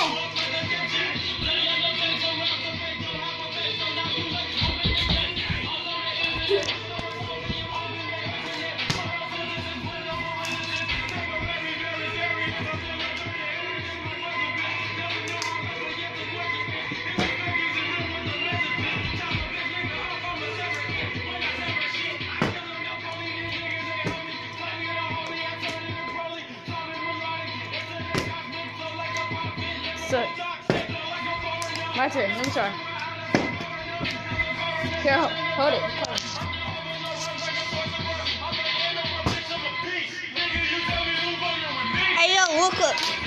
So, my turn. Let me start. Here, hold it. Hey, yo, look up.